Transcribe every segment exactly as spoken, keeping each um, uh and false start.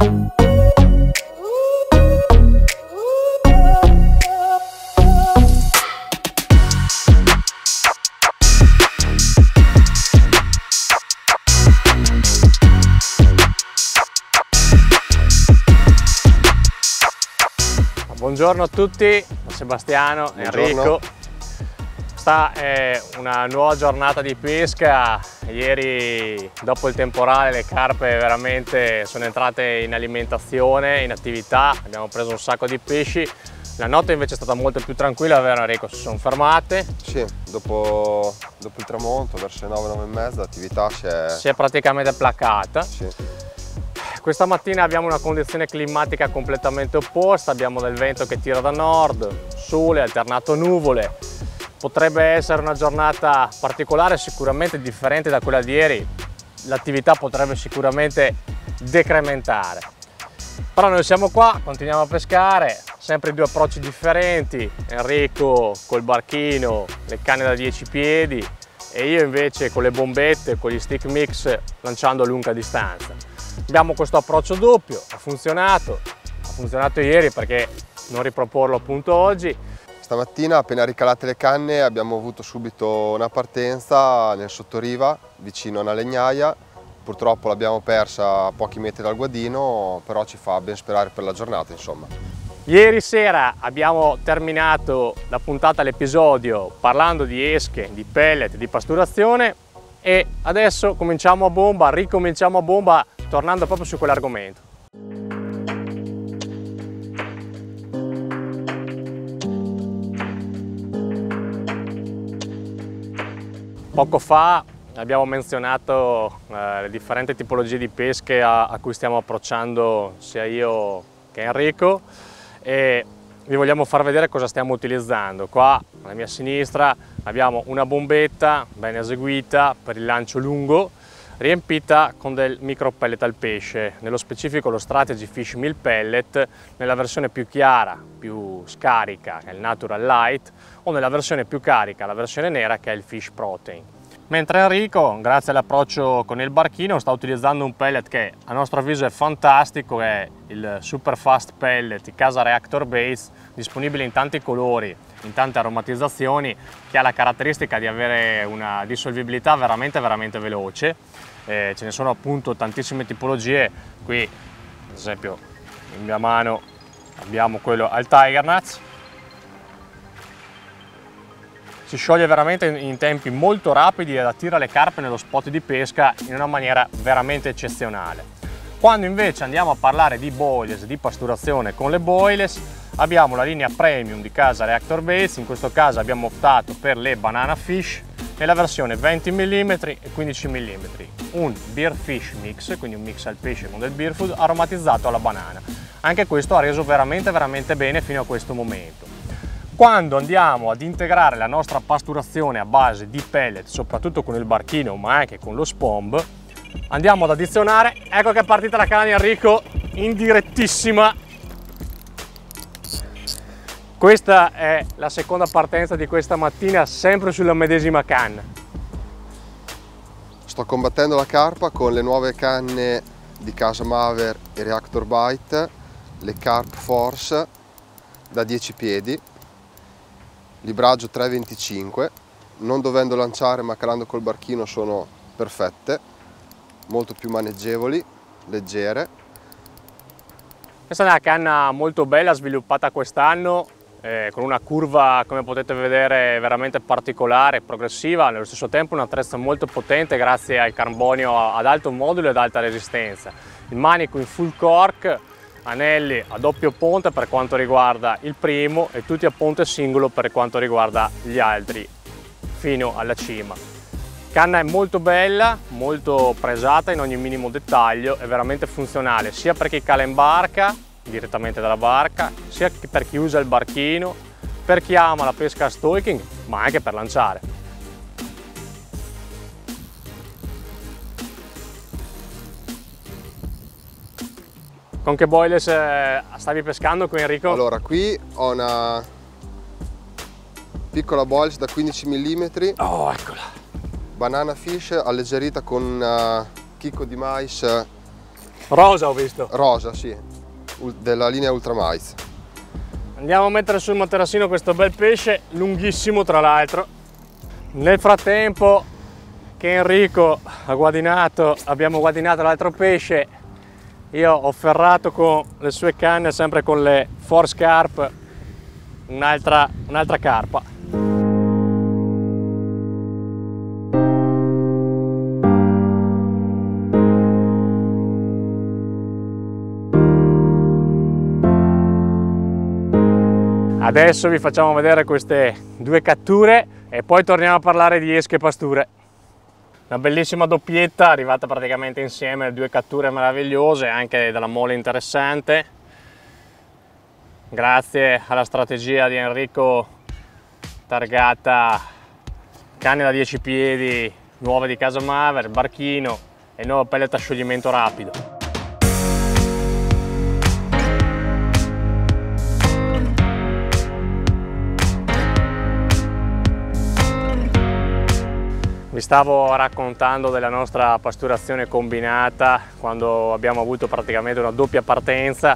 Buongiorno a tutti, Sebastiano, Buongiorno. Enrico. Questa è una nuova giornata di pesca. Ieri dopo il temporale le carpe veramente sono entrate in alimentazione, in attività, abbiamo preso un sacco di pesci. La notte invece è stata molto più tranquilla, vero Enrico? Si sono fermate? Sì, dopo, dopo il tramonto, verso le nove, nove e mezza, l'attività si è... Si è praticamente placata. Sì. Questa mattina abbiamo una condizione climatica completamente opposta, abbiamo del vento che tira da nord, sole alternato nuvole. Potrebbe essere una giornata particolare, sicuramente differente da quella di ieri, l'attività potrebbe sicuramente decrementare. Però noi siamo qua, continuiamo a pescare, sempre due approcci differenti, Enrico col barchino, le canne da dieci piedi e io invece con le bombette, con gli stick mix lanciando a lunga distanza. Abbiamo questo approccio doppio, ha funzionato, ha funzionato ieri perché non riproporlo appunto oggi. Stamattina appena ricalate le canne abbiamo avuto subito una partenza nel sottoriva vicino a una legnaia, purtroppo l'abbiamo persa a pochi metri dal guadino, però ci fa ben sperare per la giornata insomma. Ieri sera abbiamo terminato la puntata, l'episodio parlando di esche, di pellet, di pasturazione e adesso cominciamo a bomba, ricominciamo a bomba tornando proprio su quell'argomento. Poco fa abbiamo menzionato eh, le differenti tipologie di pesche a, a cui stiamo approcciando sia io che Enrico e vi vogliamo far vedere cosa stiamo utilizzando. Qua alla mia sinistra abbiamo una bombetta ben eseguita per il lancio lungo riempita con del micro pellet al pesce, nello specifico lo Strategy Fish Meal Pellet nella versione più chiara, più scarica che è il Natural Light o nella versione più carica, la versione nera che è il Fish Protein. Mentre Enrico, grazie all'approccio con il barchino, sta utilizzando un pellet che a nostro avviso è fantastico, è il Super Fast Pellet di Casa Reactor Base, disponibile in tanti colori, in tante aromatizzazioni, che ha la caratteristica di avere una dissolvibilità veramente veramente veloce. Eh, ce ne sono appunto tantissime tipologie. Qui ad esempio in mia mano abbiamo quello al Tiger Nuts, si scioglie veramente in tempi molto rapidi ed attira le carpe nello spot di pesca in una maniera veramente eccezionale. Quando invece andiamo a parlare di boilers, di pasturazione con le boilers, abbiamo la linea premium di Casa Reactor Base, in questo caso abbiamo optato per le Banana Fish nella versione venti millimetri e quindici millimetri, un Beer Fish Mix, quindi un mix al pesce con del beer food aromatizzato alla banana. Anche questo ha reso veramente veramente bene fino a questo momento. Quando andiamo ad integrare la nostra pasturazione a base di pellet, soprattutto con il barchino ma anche con lo spomb, andiamo ad addizionare, ecco che è partita la canna di Enrico in direttissima. Questa è la seconda partenza di questa mattina, sempre sulla medesima canna. Sto combattendo la carpa con le nuove canne di Casa Maver e Reactor Bite, le Carp Force da dieci piedi, libraggio tre virgola venticinque, non dovendo lanciare ma calando col barchino sono perfette, molto più maneggevoli, leggere. Questa è una canna molto bella, sviluppata quest'anno, eh, con una curva, come potete vedere, veramente particolare, progressiva, nello stesso tempo un attrezzo molto potente grazie al carbonio ad alto modulo ed alta resistenza. Il manico in full cork, anelli a doppio ponte per quanto riguarda il primo e tutti a ponte singolo per quanto riguarda gli altri fino alla cima. Canna è molto bella, molto presata in ogni minimo dettaglio, è veramente funzionale sia per chi cala in barca, direttamente dalla barca, sia per chi usa il barchino, per chi ama la pesca a stoking, ma anche per lanciare. Con che boilers eh, stavi pescando qui, Enrico? Allora, qui ho una piccola boilers da quindici millimetri. Oh, eccola! Banana Fish alleggerita con un chicco di mais Rosa ho visto. Rosa, sì, della linea Ultra Mites. Andiamo a mettere sul materassino questo bel pesce, lunghissimo tra l'altro. Nel frattempo che Enrico ha guadinato, abbiamo guadinato l'altro pesce, io ho ferrato con le sue canne, sempre con le Force Carp, un'altra un'altra carpa. Adesso vi facciamo vedere queste due catture e poi torniamo a parlare di esche e pasture. Una bellissima doppietta arrivata praticamente insieme, due catture meravigliose, anche della mole interessante. Grazie alla strategia di Enrico targata canne da dieci piedi, nuove di Casa Maver, barchino e nuovo pellet a scioglimento rapido. Vi stavo raccontando della nostra pasturazione combinata quando abbiamo avuto praticamente una doppia partenza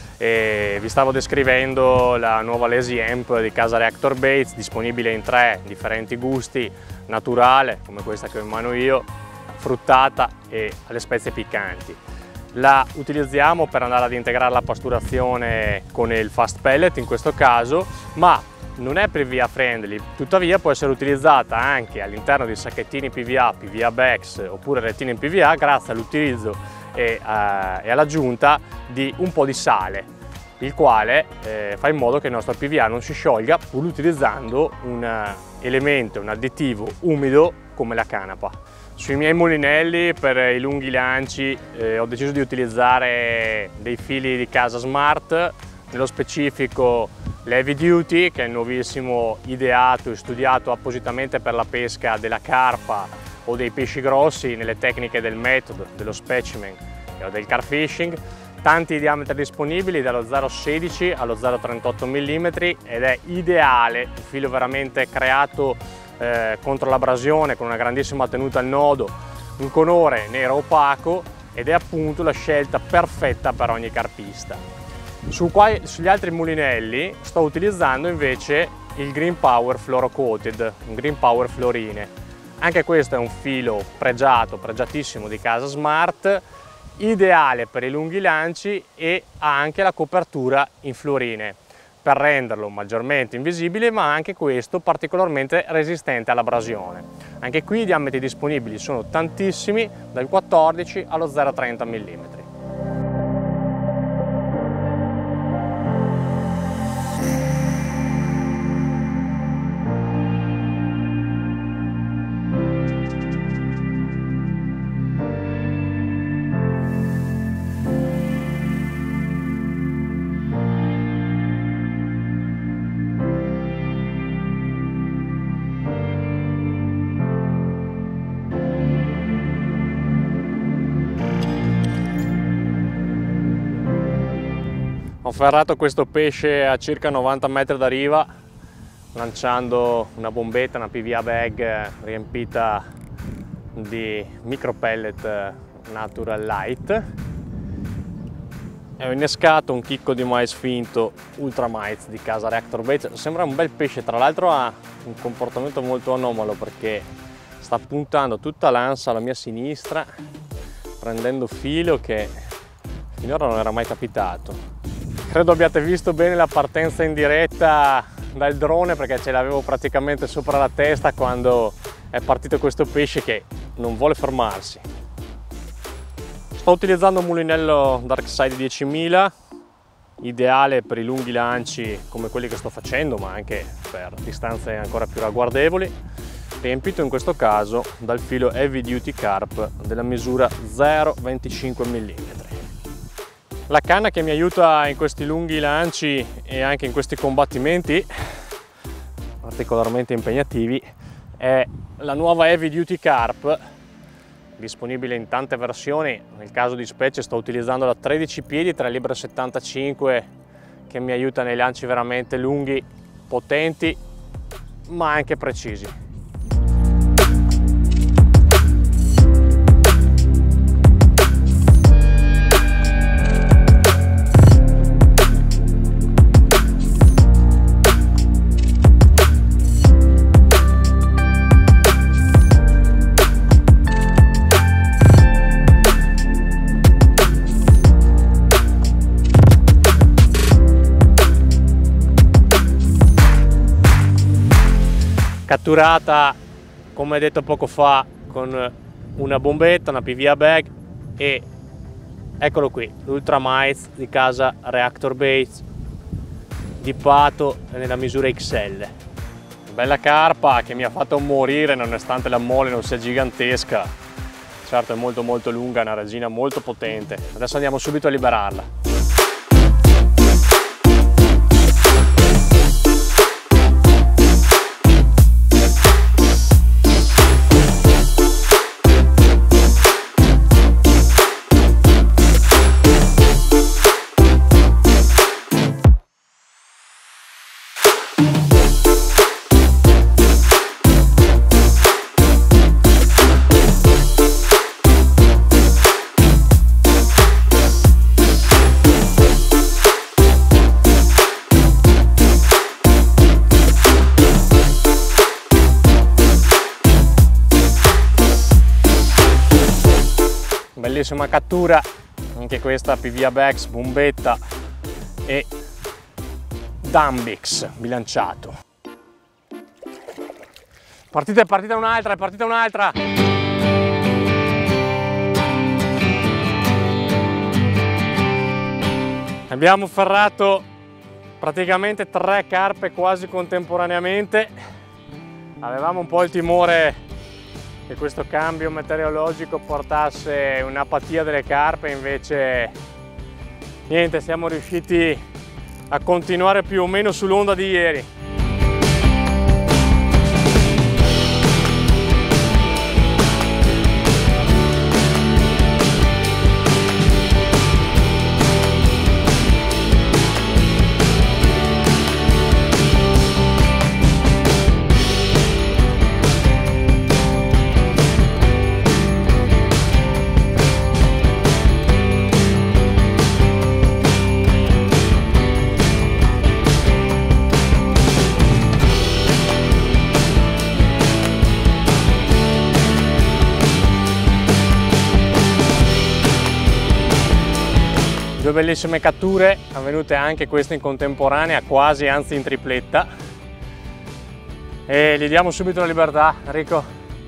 e vi stavo descrivendo la nuova Lazy Amp di Casa Reactor Baits, disponibile in tre differenti gusti: naturale, come questa che ho in mano io, fruttata e alle spezie piccanti. La utilizziamo per andare ad integrare la pasturazione con il fast pellet in questo caso, ma non è P V A friendly, tuttavia può essere utilizzata anche all'interno di sacchettini P V A, P V A bags oppure rettine in P V A grazie all'utilizzo e, uh, e all'aggiunta di un po' di sale, il quale eh, fa in modo che il nostro P V A non si sciolga pur utilizzando un uh, elemento, un additivo umido come la canapa. Sui miei mulinelli per i lunghi lanci eh, ho deciso di utilizzare dei fili di Casa Smart, nello specifico l'Heavy Duty, che è il nuovissimo ideato e studiato appositamente per la pesca della carpa o dei pesci grossi nelle tecniche del metodo, dello specimen o del carp fishing. Tanti diametri disponibili, dallo zero virgola sedici allo zero virgola trentotto millimetri, ed è ideale, un filo veramente creato eh, contro l'abrasione, con una grandissima tenuta al nodo, un colore nero opaco, ed è appunto la scelta perfetta per ogni carpista. Su quai, sugli altri mulinelli sto utilizzando invece il Green Power Fluoro Coated, un Green Power Fluorine. Anche questo è un filo pregiato, pregiatissimo di Casa Smart, ideale per i lunghi lanci e ha anche la copertura in fluorine per renderlo maggiormente invisibile, ma anche questo particolarmente resistente all'abrasione. Anche qui i diametri disponibili sono tantissimi, dal quattordici allo zero virgola trenta millimetri. Ho ferrato questo pesce a circa novanta metri da riva, lanciando una bombetta, una P V A bag riempita di micro pellet Natural Light, e ho innescato un chicco di mais finto Ultra Mites di Casa Reactor Baits. Sembra un bel pesce, tra l'altro ha un comportamento molto anomalo perché sta puntando tutta l'ansa alla mia sinistra, prendendo filo che finora non era mai capitato. Credo abbiate visto bene la partenza in diretta dal drone, perché ce l'avevo praticamente sopra la testa quando è partito questo pesce che non vuole fermarsi. Sto utilizzando un mulinello Darkside diecimila, ideale per i lunghi lanci come quelli che sto facendo, ma anche per distanze ancora più ragguardevoli, riempito in questo caso dal filo Heavy Duty Carp della misura zero virgola venticinque millimetri. La canna che mi aiuta in questi lunghi lanci e anche in questi combattimenti particolarmente impegnativi è la nuova Heavy Duty Carp, disponibile in tante versioni. Nel caso di specie sto utilizzando la tredici piedi, tre virgola settantacinque, che mi aiuta nei lanci veramente lunghi, potenti ma anche precisi. catturata, come detto poco fa, con una bombetta, una P V A bag, e eccolo qui, l'Ultra Mites di casa Reactor Baits, dippato nella misura X L. Bella carpa che mi ha fatto morire nonostante la mole non sia gigantesca. Certo è molto molto lunga, è una regina molto potente. Adesso andiamo subito a liberarla. Bellissima cattura, anche questa P V A Bags, bombetta e Dumbix bilanciato. Partita, è partita un'altra, è partita un'altra! Abbiamo ferrato praticamente tre carpe quasi contemporaneamente. Avevamo un po' il timore che questo cambio meteorologico portasse un'apatia delle carpe, invece niente, siamo riusciti a continuare più o meno sull'onda di ieri. Due bellissime catture, avvenute anche queste in contemporanea, quasi, anzi in tripletta, e gli diamo subito la libertà. Enrico.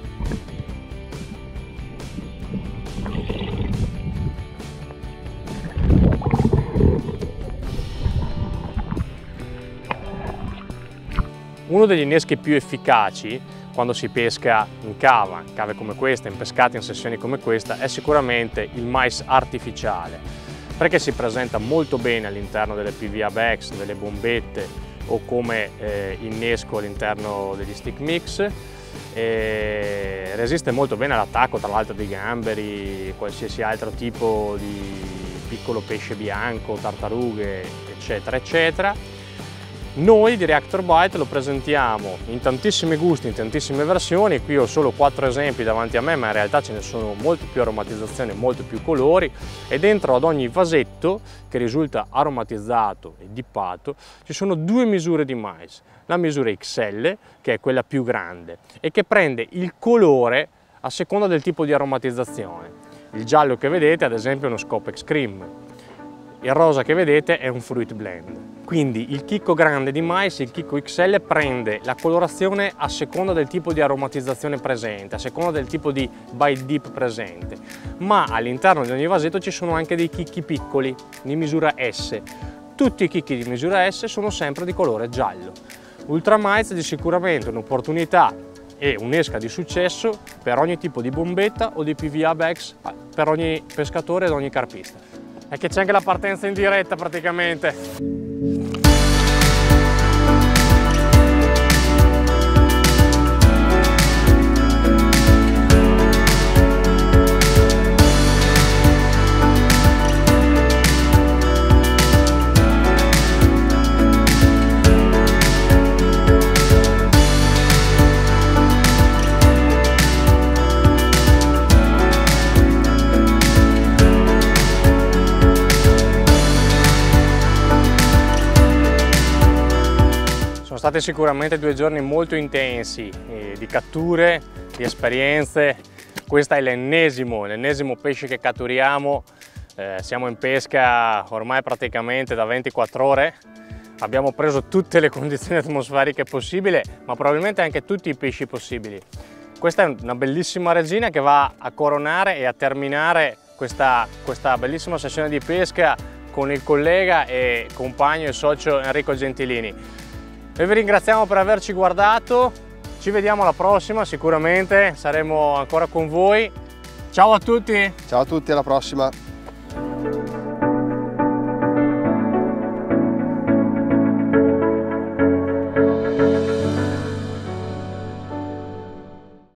Uno degli inneschi più efficaci quando si pesca in cava, in cave come questa, in pescate in sessioni come questa, è sicuramente il mais artificiale, perché si presenta molto bene all'interno delle P V A bags, delle bombette o come eh, innesco all'interno degli stick mix, e resiste molto bene all'attacco, tra l'altro, di gamberi, qualsiasi altro tipo di piccolo pesce bianco, tartarughe, eccetera eccetera. Noi di Reactor Bite lo presentiamo in tantissimi gusti, in tantissime versioni. Qui ho solo quattro esempi davanti a me, ma in realtà ce ne sono molte più aromatizzazioni, molti più colori, e dentro ad ogni vasetto, che risulta aromatizzato e dippato, ci sono due misure di mais. La misura X L, che è quella più grande e che prende il colore a seconda del tipo di aromatizzazione. Il giallo che vedete, ad esempio, è uno Scopex Cream. Il rosa che vedete è un Fruit Blend. Quindi il chicco grande di mais, il chicco X L, prende la colorazione a seconda del tipo di aromatizzazione presente, a seconda del tipo di bite dip presente. Ma all'interno di ogni vasetto ci sono anche dei chicchi piccoli di misura S. Tutti i chicchi di misura S sono sempre di colore giallo. Ultra Mites è sicuramente un'opportunità e un'esca di successo per ogni tipo di bombetta o di P V A bags, per ogni pescatore ed ogni carpista. È che c'è anche la partenza in diretta praticamente. Sono stati sicuramente due giorni molto intensi eh, di catture, di esperienze. Questo è l'ennesimo, l'ennesimo pesce che catturiamo. Eh, siamo in pesca ormai praticamente da ventiquattro ore, abbiamo preso tutte le condizioni atmosferiche possibili, ma probabilmente anche tutti i pesci possibili. Questa è una bellissima regina che va a coronare e a terminare questa, questa bellissima sessione di pesca con il collega e compagno e socio Enrico Gentilini. Noi vi ringraziamo per averci guardato, ci vediamo alla prossima, sicuramente saremo ancora con voi. Ciao a tutti! Ciao a tutti, alla prossima!